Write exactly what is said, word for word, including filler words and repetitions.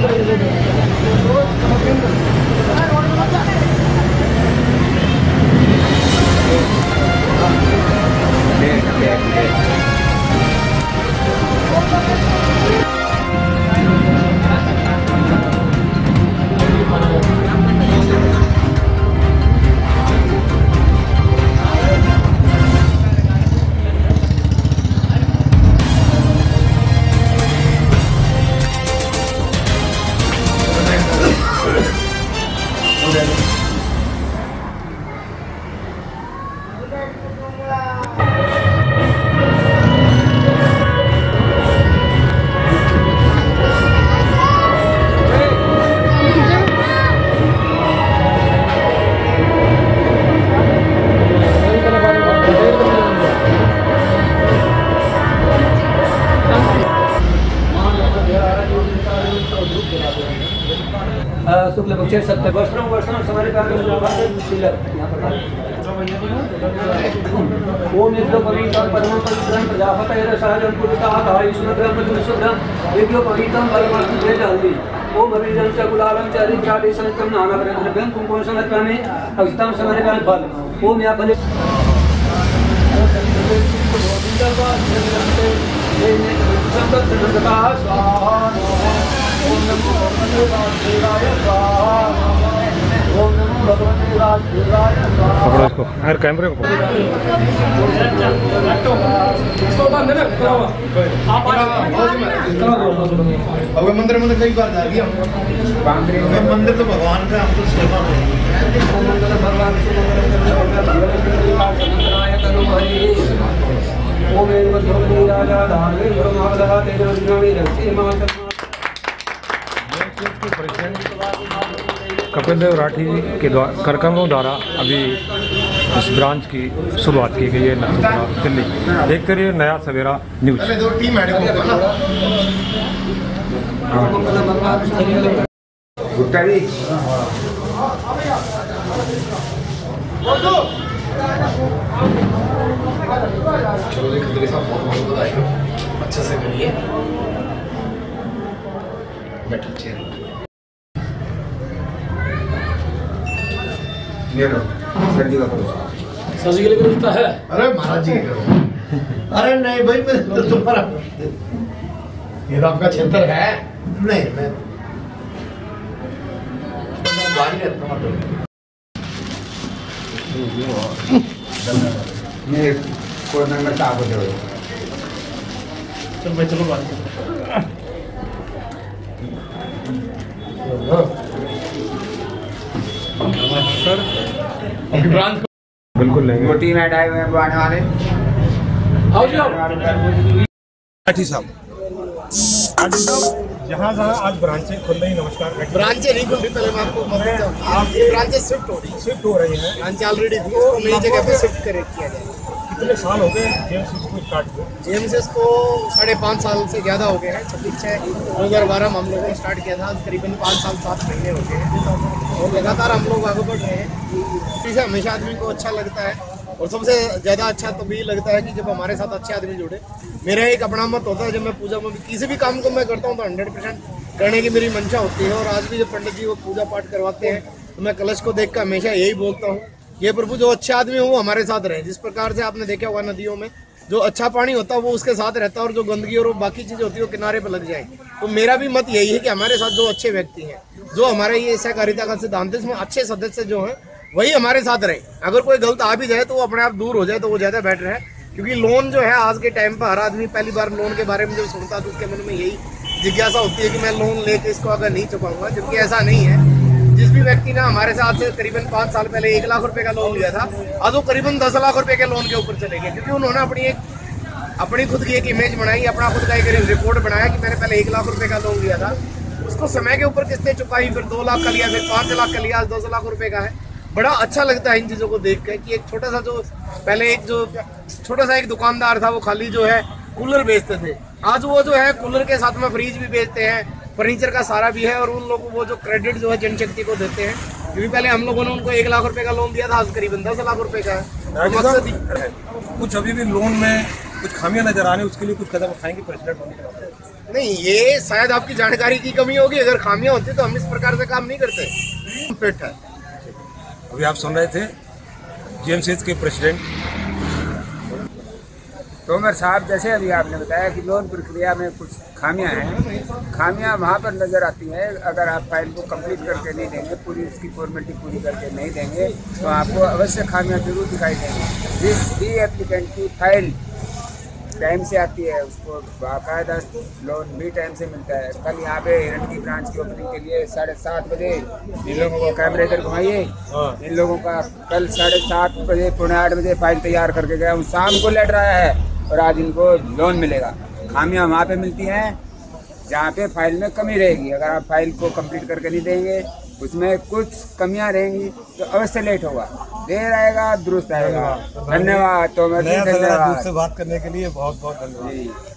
शुक्ल पक्ष सत्य वर्षों वर्षों समय काल में ओम यज्ञ पवित्रं परमं पवित्रं प्रजापतये सहजं पुरुषाः ईश्वरं प्रतिष्ठितं यज्ञ पवित्रं परमं जय जल्दी ओम अभिजन च गुलालं च हरिद्रादेशं च नानावर्णद्रव्यं कुंकुम समर्पयामि अभिष्टं समर्पयामि फल ओम या फले ओम नमो भगवते वासुदेवाय स्वाहा ओम नमो भगवते वासुदेवाय स्वाहा। पकड़ो इसको, हर कैमरे को पकड़ो। अब मंदिर में कई बार जा गया मंदिर तो भगवान का हमको सेवा है। कपिल देव राठी के द्वारा कार्यक्रमों द्वारा अभी इस ब्रांच की शुरुआत की गई है दिल्ली। देखते रहिए नया सवेरा न्यूज। दो टीम है अच्छे से करिए बैठो चेयर सर जी का करो सर जी के लिए करता है। अरे महाराज जी करो। अरे नहीं भाई मैं तो तुम्हारा ये तो आपका क्षेत्र है। नहीं मैं बाहर रहता हूँ ये कोई नंबर साफ हो जाए। चलो भाई चलो बात सर बिल्कुल लेंगे। वो टीम ऐड आए हुए हैं बुलाने वाले। आओ जी आओ। राठी साहब जहाँ जहाँ आज ब्रांचें खुल रही, नमस्कार। ब्रांचें नहीं खुल रही, पहले मैं आपको बताता हूँ। आपकी ब्रांचें शिफ्ट हो रही शिफ्ट हो रही हैं। ब्रांच ऑलरेडी थी, उसको नई जगह पे शिफ्ट करे किया जाए। कितने साल हो गए जेएमसीएस को स्टार्ट हुए? जेएमसीएस को साढ़े पाँच साल से ज़्यादा हो गए हैं। छब्बीस छः दो हज़ार बारह में हम लोगों ने स्टार्ट किया था, करीबन पाँच साल सात महीने हो गए हैं और लगातार हम लोग आगे बढ़ रहे हैं। इसे हमेशा आदमी को अच्छा लगता है और सबसे ज़्यादा अच्छा तभी लगता है कि जब हमारे साथ अच्छे आदमी जुड़े। मेरा एक अपना मत होता है, जब मैं पूजा में किसी भी काम को मैं करता हूँ तो हंड्रेड परसेंट करने की मेरी मंशा होती है। और आज भी जब पंडित जी को पूजा पाठ करवाते हैं तो मैं कलश को देख कर हमेशा यही बोलता हूँ, ये प्रभु जो अच्छे आदमी हो वो हमारे साथ रहे। जिस प्रकार से आपने देखा होगा नदियों में जो अच्छा पानी होता है वो उसके साथ रहता है और जो गंदगी और बाकी चीज़ें होती है वो किनारे पर लग जाए। तो मेरा भी मत यही है कि हमारे साथ जो अच्छे व्यक्ति हैं, जो हमारे ये सहकारिता का सिद्धांत है, इसमें अच्छे सदस्य जो हैं वही हमारे साथ रहे। अगर कोई गलत आ भी जाए तो वो अपने आप दूर हो जाए तो वो ज़्यादा बेटर है। क्योंकि लोन जो है आज के टाइम पर हर आदमी पहली बार लोन के बारे में जब सुनता है तो उसके मन में यही जिज्ञासा होती है कि मैं लोन लेके इसको अगर नहीं चुकाऊंगा, जबकि ऐसा नहीं है। जिस भी व्यक्ति ने हमारे साथ से करीबन पाँच साल पहले एक लाख रुपए का लोन लिया था, आज वो करीबन दस लाख रुपए के लोन के ऊपर चले गए। क्योंकि उन्होंने अपनी एक अपनी खुद की एक इमेज बनाई, अपना खुद का एक रिपोर्ट बनाया कि मैंने पहले एक लाख रुपए का लोन लिया था, उसको समय के ऊपर किसने चुकाई, फिर दो लाख का लिया, फिर पाँच लाख का लिया, आज दस लाख रुपए का है। बड़ा अच्छा लगता है इन चीज़ों को देख कर कि एक छोटा सा जो पहले एक जो छोटा सा एक दुकानदार था वो खाली जो है कूलर बेचते थे, आज वो जो है कूलर के साथ में फ्रिज भी बेचते हैं, फर्नीचर का सारा भी है। और उन लोगों को जो क्रेडिट जो है जनशक्ति को देते हैं, क्योंकि पहले हम लोगों ने उनको एक लाख रुपए का लोन दिया था, आज करीबन दस लाख रुपए का है। तो मकसद कुछ अभी भी लोन में कुछ खामियां नजर आ रही है, उसके लिए कुछ कदम उठाएंगे प्रेसिडेंट बनने के बाद? नहीं, ये शायद आपकी जानकारी की कमी होगी। अगर खामियां होती तो हम इस प्रकार से काम नहीं करते। फिट है। अभी आप सुन रहे थे जीएमसीएच के प्रेसिडेंट तोमर साहब, जैसे अभी आपने बताया कि लोन प्रक्रिया में कुछ खामियां हैं। खामियां वहाँ पर नज़र आती हैं अगर आप फाइल को कंप्लीट करके नहीं देंगे, पूरी उसकी फॉर्मेलिटी पूरी करके नहीं देंगे तो आपको अवश्य खामियां जरूर दिखाई देंगी। जिस भी एप्लीकेंट की फाइल टाइम से आती है उसको बाकायदा लोन भी टाइम से मिलता है। कल यहाँ पे हिरण की ब्रांच की ओपनिंग के लिए साढ़े सात बजे इन लोगों को कैमरे इधर घुमाइए, इन लोगों का कल साढ़े सात बजे पौने आठ बजे फाइल तैयार करके गया हूँ। शाम को लेटर आया है और आज इनको लोन मिलेगा। खामियां वहाँ पे मिलती हैं जहाँ पे फाइल में कमी रहेगी। अगर आप फाइल को कंप्लीट करके नहीं देंगे, उसमें कुछ कमियां रहेंगी तो अवश्य लेट होगा। देर आएगा दुरुस्त आएगा। धन्यवाद। तो मैं धन्यवाद से बात करने के लिए बहुत बहुत धन्यवाद।